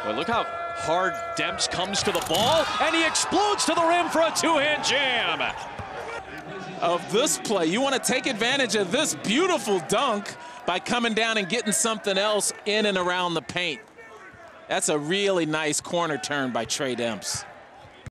Well, look how hard Demps comes to the ball, and he explodes to the rim for a two-hand jam. Of this play, you want to take advantage of this beautiful dunk by coming down and getting something else in and around the paint. That's a really nice corner turn by Demps.